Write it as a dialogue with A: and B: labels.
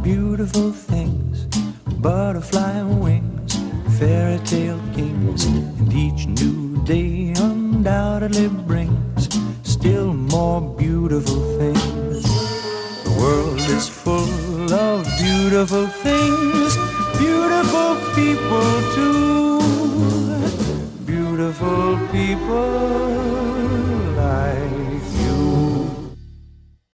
A: beautiful things, butterfly wings, fairy tale kings, and each new day undoubtedly brings still more beautiful things. The world is full of beautiful things, beautiful people too, beautiful people.